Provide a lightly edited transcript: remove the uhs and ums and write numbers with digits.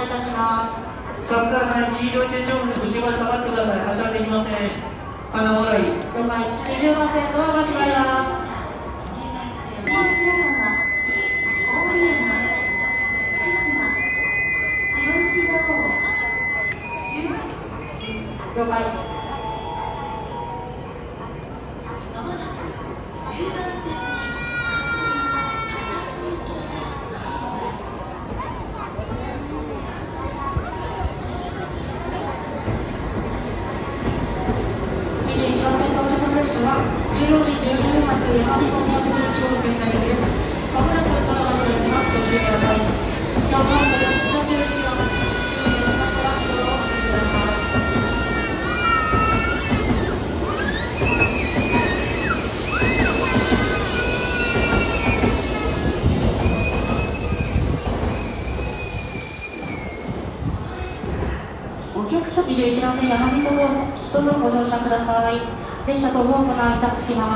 いたします。 柵から前に黄色い手帳部の内側に下がってください。発車できません。金笑い。 了解。20番線ドアが閉まります。了解。21番線到着列車は14時12分発山手線211号線内です。まもなくドアが開きます。ご注意ください。4番線41番線お客様21番線山手線どうぞご乗車ください。列車とホームの間隙間